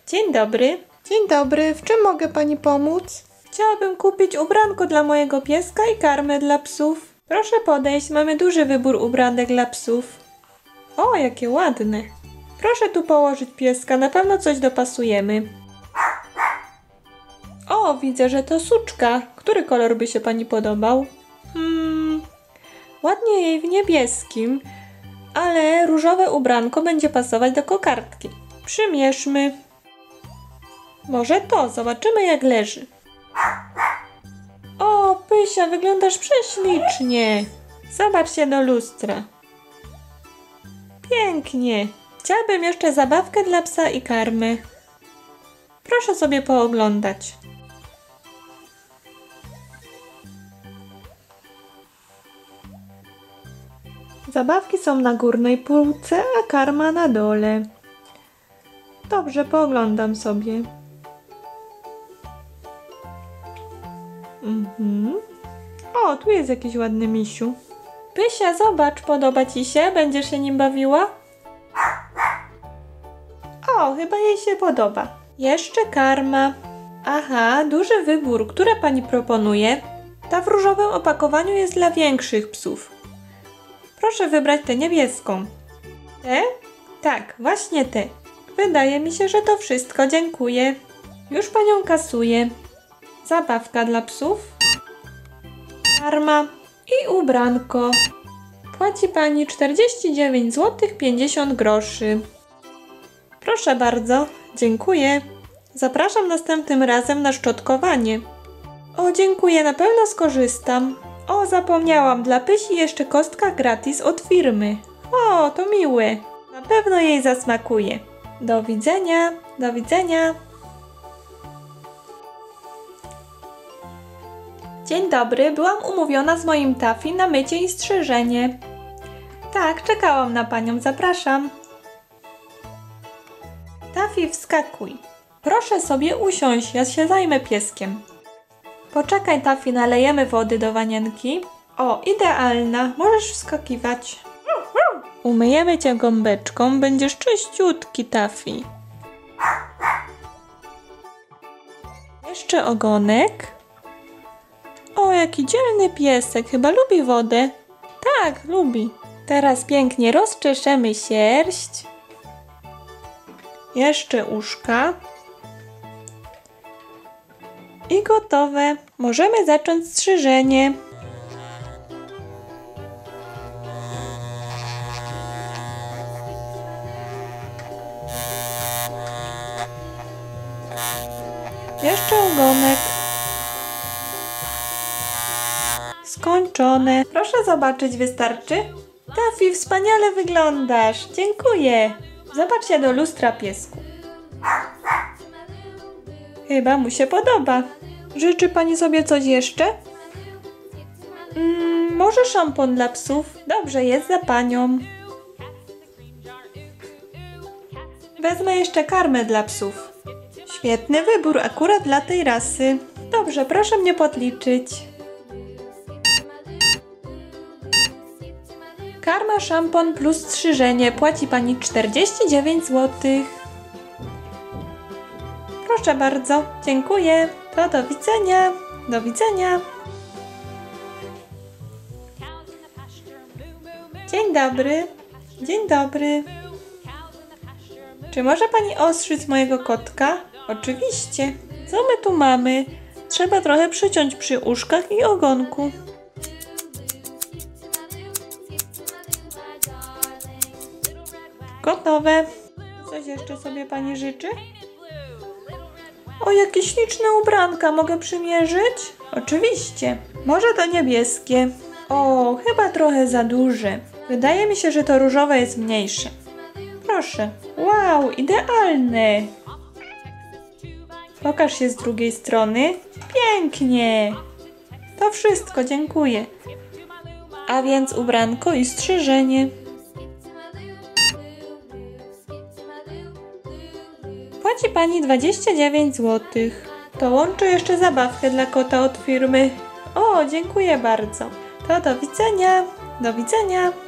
Dzień dobry. Dzień dobry, w czym mogę pani pomóc? Chciałabym kupić ubranko dla mojego pieska i karmę dla psów. Proszę podejść, mamy duży wybór ubranek dla psów. O, jakie ładne. Proszę tu położyć pieska, na pewno coś dopasujemy. O, widzę, że to suczka. Który kolor by się pani podobał? Ładnie jej w niebieskim, ale różowe ubranko będzie pasować do kokardki. Przymierzmy. Może to, zobaczymy jak leży. O, Pysia, wyglądasz prześlicznie. Zobacz się do lustra. Pięknie. Chciałabym jeszcze zabawkę dla psa i karmę. Proszę sobie pooglądać. Zabawki są na górnej półce, a karma na dole. Dobrze, pooglądam sobie. O, tu jest jakiś ładny misiu. Pysia, zobacz, podoba ci się? Będziesz się nim bawiła? O, chyba jej się podoba. Jeszcze karma. Aha, duży wybór. Które pani proponuje? Ta w różowym opakowaniu jest dla większych psów. Proszę wybrać tę niebieską. Tę? Tak, właśnie tę. Wydaje mi się, że to wszystko. Dziękuję. Już panią kasuję. Zabawka dla psów. Karma i ubranko. Płaci pani 49 zł 50 groszy. Proszę bardzo, dziękuję. Zapraszam następnym razem na szczotkowanie. O, dziękuję, na pewno skorzystam. O, zapomniałam, dla Pysi jeszcze kostka gratis od firmy. O, to miłe. Na pewno jej zasmakuje. Do widzenia, do widzenia. Dzień dobry, byłam umówiona z moim Taffy na mycie i strzyżenie. Tak, czekałam na panią, zapraszam. Taffy, wskakuj. Proszę sobie usiąść, ja się zajmę pieskiem. Poczekaj, Taffy, nalejemy wody do wanienki. O, idealna, możesz wskakiwać. Umyjemy cię gąbeczką, będziesz czyściutki, Taffy. Jeszcze ogonek. O, jaki dzielny piesek, chyba lubi wodę. Tak, lubi. Teraz pięknie rozczeszemy sierść. Jeszcze uszka. I gotowe. Możemy zacząć strzyżenie. Jeszcze ogonek. Skończone. Proszę zobaczyć, wystarczy? Taffy, wspaniale wyglądasz. Dziękuję. Zobacz się do lustra, piesku. Chyba mu się podoba. Życzy pani sobie coś jeszcze? Może szampon dla psów? Dobrze, jest za panią. Wezmę jeszcze karmę dla psów. Świetny wybór, akurat dla tej rasy. Dobrze, proszę mnie podliczyć. Karma, szampon plus strzyżenie. Płaci pani 49 zł. Proszę bardzo, dziękuję. To do widzenia. Do widzenia. Dzień dobry. Dzień dobry. Czy może pani ostrzyc mojego kotka? Oczywiście. Co my tu mamy? Trzeba trochę przyciąć przy uszkach i ogonku. Gotowe. Coś jeszcze sobie pani życzy? O, jakie śliczne ubranka. Mogę przymierzyć? Oczywiście. Może to niebieskie. O, chyba trochę za duże. Wydaje mi się, że to różowe jest mniejsze. Proszę. Wow, idealne. Pokaż się z drugiej strony. Pięknie. To wszystko, dziękuję. A więc ubranko i strzyżenie. Płaci pani 29 zł. To łączy jeszcze zabawkę dla kota od firmy. O, dziękuję bardzo. To do widzenia. Do widzenia.